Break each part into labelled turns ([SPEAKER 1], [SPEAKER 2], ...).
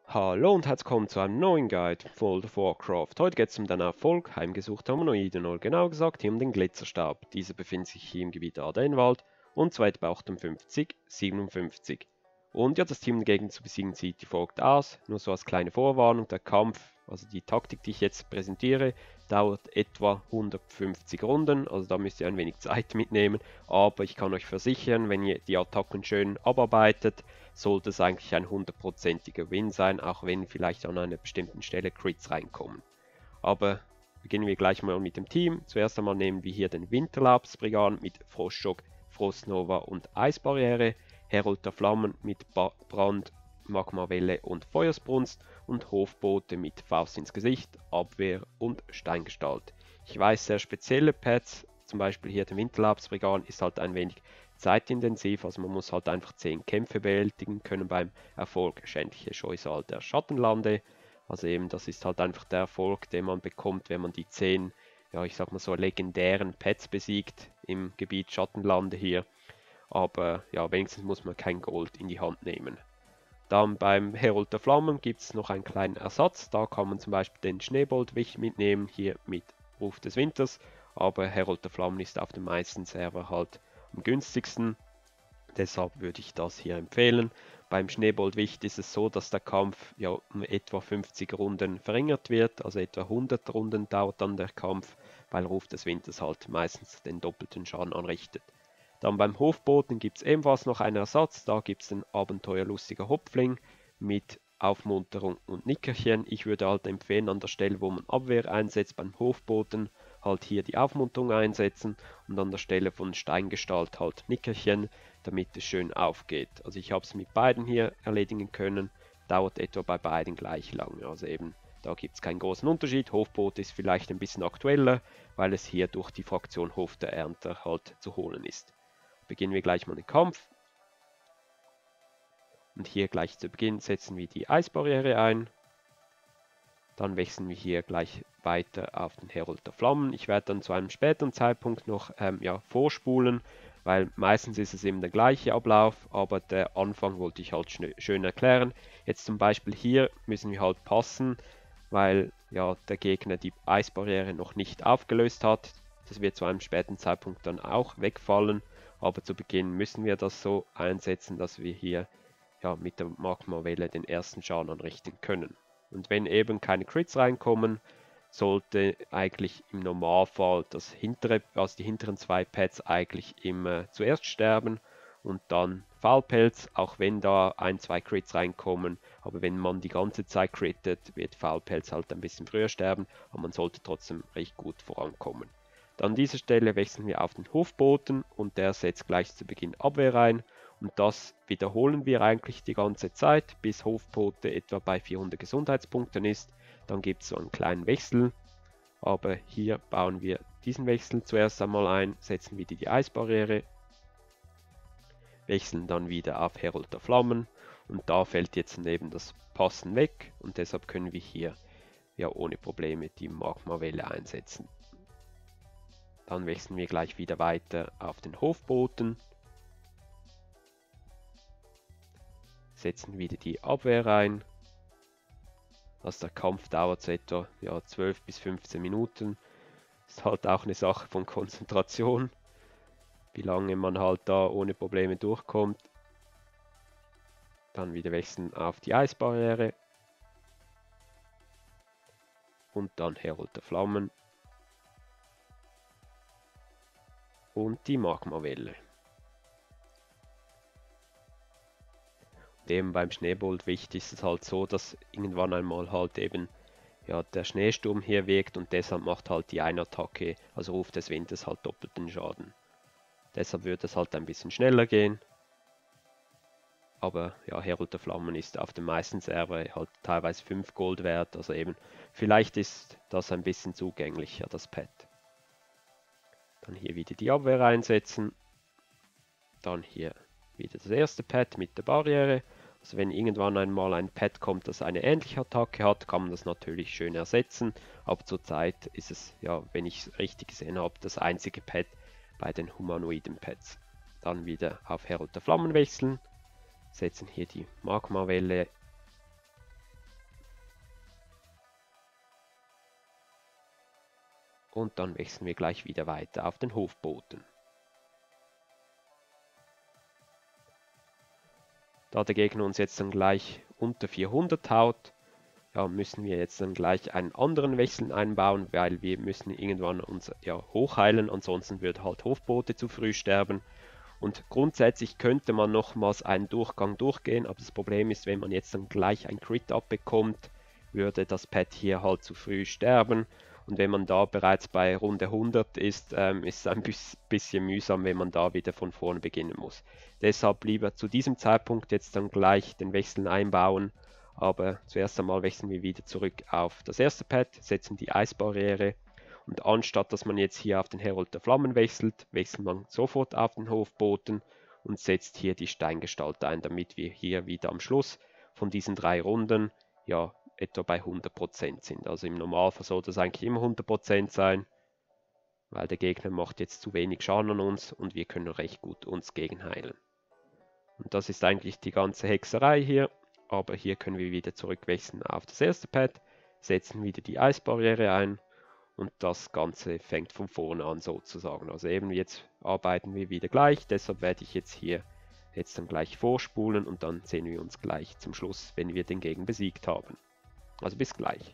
[SPEAKER 1] Hallo und herzlich willkommen zu einem neuen Guide von World of Warcraft. Heute geht es um den Erfolg heimgesuchter Humanoiden, oder genau gesagt hier um den Glitzerstab. Dieser befindet sich hier im Gebiet Ardenwald und zwar bei 5857. Und ja, das Team dagegen zu besiegen sieht wie folgt aus. Nur so als kleine Vorwarnung, der Kampf, also die Taktik, die ich jetzt präsentiere, dauert etwa 150 Runden, also da müsst ihr ein wenig Zeit mitnehmen. Aber ich kann euch versichern, wenn ihr die Attacken schön abarbeitet, sollte es eigentlich ein 100%iger Win sein, auch wenn vielleicht an einer bestimmten Stelle Crits reinkommen. Aber beginnen wir gleich mal mit dem Team. Zuerst einmal nehmen wir hier den Winterlaubsbrigand mit Frostschock, Frostnova und Eisbarriere, Herold der Flammen mit Brand, Magmawelle und Feuersbrunst und Hofboote mit Faust ins Gesicht, Abwehr und Steingestalt. Ich weiß, sehr spezielle Pads, zum Beispiel hier der Winterlaubsbrigand, ist halt ein wenig zeitintensiv, also man muss halt einfach 10 Kämpfe bewältigen können beim Erfolg Schändliche Scheusal der Schattenlande. Also eben, das ist halt einfach der Erfolg, den man bekommt, wenn man die 10, ja ich sag mal so legendären Pets besiegt im Gebiet Schattenlande hier. Aber ja, wenigstens muss man kein Gold in die Hand nehmen. Dann beim Herold der Flammen gibt es noch einen kleinen Ersatz. Da kann man zum Beispiel den Schneeboldwicht mitnehmen, hier mit Ruf des Winters. Aber Herold der Flammen ist auf den meisten Server halt am günstigsten. Deshalb würde ich das hier empfehlen. Beim Schneeboldwicht ist es so, dass der Kampf ja um etwa 50 Runden verringert wird. Also etwa 100 Runden dauert dann der Kampf, weil Ruf des Winters halt meistens den doppelten Schaden anrichtet. Dann beim Hofboten gibt es ebenfalls noch einen Ersatz. Da gibt es den abenteuerlustiger Hopfling mit Aufmunterung und Nickerchen. Ich würde halt empfehlen, an der Stelle, wo man Abwehr einsetzt, beim Hofboten halt hier die Aufmunterung einsetzen und an der Stelle von Steingestalt halt Nickerchen, damit es schön aufgeht. Also ich habe es mit beiden hier erledigen können, dauert etwa bei beiden gleich lange. Also eben, da gibt es keinen großen Unterschied. Hofboot ist vielleicht ein bisschen aktueller, weil es hier durch die Fraktion Hof der Ernter halt zu holen ist. Beginnen wir gleich mal den Kampf. Und hier gleich zu Beginn setzen wir die Eisbarriere ein. Dann wechseln wir hier gleich weiter auf den Herold der Flammen. Ich werde dann zu einem späteren Zeitpunkt noch vorspulen, weil meistens ist es eben der gleiche Ablauf, aber der Anfang wollte ich halt schön erklären. Jetzt zum Beispiel hier müssen wir halt passen, weil ja der Gegner die Eisbarriere noch nicht aufgelöst hat. Das wird zu einem späten Zeitpunkt dann auch wegfallen. Aber zu Beginn müssen wir das so einsetzen, dass wir hier ja, mit der Magmawelle den ersten Schaden anrichten können. Und wenn eben keine Crits reinkommen, sollte eigentlich im Normalfall das hintere, also die hinteren zwei Pads eigentlich immer zuerst sterben und dann Faulpelz, auch wenn da ein, zwei Crits reinkommen. Aber wenn man die ganze Zeit crittet, wird Faulpelz halt ein bisschen früher sterben, aber man sollte trotzdem recht gut vorankommen. Dann an dieser Stelle wechseln wir auf den Hofboten und der setzt gleich zu Beginn Abwehr ein. Und das wiederholen wir eigentlich die ganze Zeit, bis Hofbote etwa bei 400 Gesundheitspunkten ist. Dann gibt es so einen kleinen Wechsel. Aber hier bauen wir diesen Wechsel zuerst einmal ein, setzen wieder die Eisbarriere, wechseln dann wieder auf Herold der Flammen. Und da fällt jetzt neben das Passen weg und deshalb können wir hier ja ohne Probleme die Magmawelle einsetzen. Dann wechseln wir gleich wieder weiter auf den Hofboten. Setzen wieder die Abwehr rein. Also der Kampf dauert so etwa 12 bis 15 Minuten. Ist halt auch eine Sache von Konzentration. Wie lange man halt da ohne Probleme durchkommt. Dann wieder wechseln auf die Eisbarriere. Und dann Herold der Flammen. Und die Magmawelle. Und eben beim Schneeboldwicht ist es halt so, dass irgendwann einmal halt eben der Schneesturm hier wirkt und deshalb macht halt die eine Attacke, also Ruf des Winters, halt doppelten Schaden. Deshalb wird es halt ein bisschen schneller gehen. Aber ja, Herold der Flammen ist auf den meisten Server halt teilweise 5 Gold wert, also eben vielleicht ist das ein bisschen zugänglicher, das Pad. Dann hier wieder die Abwehr einsetzen. Dann hier wieder das erste Pad mit der Barriere. Also wenn irgendwann einmal ein Pad kommt, das eine ähnliche Attacke hat, kann man das natürlich schön ersetzen. Aber zurzeit ist es, ja, wenn ich es richtig gesehen habe, das einzige Pad bei den humanoiden Pads. Dann wieder auf Herold der Flammen wechseln. Setzen hier die Magmawelle Und dann wechseln wir gleich wieder weiter auf den Hofboten. Da der Gegner uns jetzt dann gleich unter 400 haut, ja, müssen wir jetzt dann gleich einen anderen Wechsel einbauen, weil wir müssen irgendwann uns ja hochheilen, ansonsten würde halt Hofbote zu früh sterben. Und grundsätzlich könnte man nochmals einen Durchgang durchgehen, aber das Problem ist, wenn man jetzt dann gleich ein Crit abbekommt, würde das Pet hier halt zu früh sterben. Und wenn man da bereits bei Runde 100 ist, ist es ein bisschen mühsam, wenn man da wieder von vorne beginnen muss. Deshalb lieber zu diesem Zeitpunkt jetzt dann gleich den Wechsel einbauen. Aber zuerst einmal wechseln wir wieder zurück auf das erste Pad, setzen die Eisbarriere. Und anstatt dass man jetzt hier auf den Herold der Flammen wechselt, wechselt man sofort auf den Hofboten und setzt hier die Steingestalt ein, damit wir hier wieder am Schluss von diesen 3 Runden ja etwa bei 100% sind. Also im Normalfall soll das eigentlich immer 100% sein, weil der Gegner macht jetzt zu wenig Schaden an uns und wir können recht gut uns gegenheilen. Und das ist eigentlich die ganze Hexerei hier, aber hier können wir wieder zurückwechseln auf das erste Pad, setzen wieder die Eisbarriere ein. Und das Ganze fängt von vorne an sozusagen. Also eben jetzt arbeiten wir wieder gleich. Deshalb werde ich jetzt hier dann gleich vorspulen und dann sehen wir uns gleich zum Schluss, wenn wir den Gegner besiegt haben. Also bis gleich.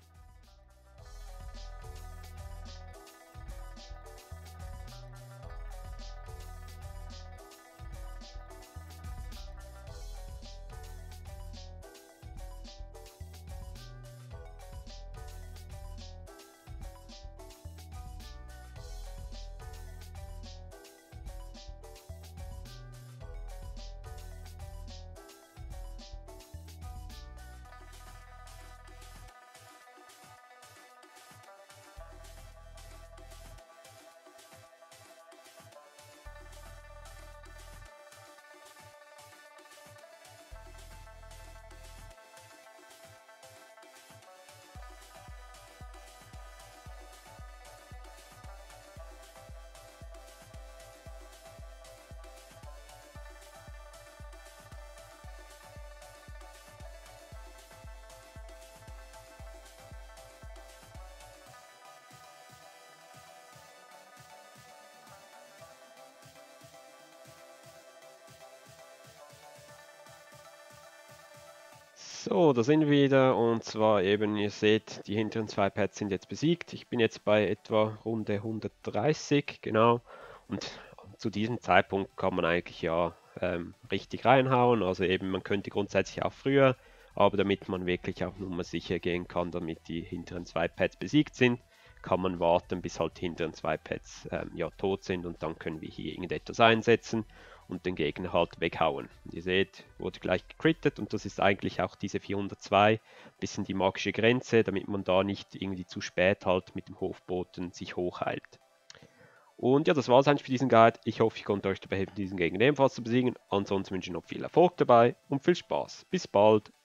[SPEAKER 1] So, da sind wir wieder und zwar eben, ihr seht, die hinteren 2 Pads sind jetzt besiegt. Ich bin jetzt bei etwa Runde 130, genau. Und zu diesem Zeitpunkt kann man eigentlich ja richtig reinhauen. Also eben, man könnte grundsätzlich auch früher, aber damit man wirklich auf Nummer sicher gehen kann, damit die hinteren 2 Pads besiegt sind, kann man warten, bis halt die hinteren 2 Pads ja tot sind und dann können wir hier irgendetwas einsetzen und den Gegner halt weghauen. Ihr seht, wurde gleich gecrittet und das ist eigentlich auch diese 402, bisschen die magische Grenze, damit man da nicht irgendwie zu spät halt mit dem Hofboten sich hochheilt. Und ja, das war es eigentlich für diesen Guide. Ich hoffe, ich konnte euch dabei helfen, diesen Gegner ebenfalls zu besiegen. Ansonsten wünsche ich noch viel Erfolg dabei und viel Spaß. Bis bald!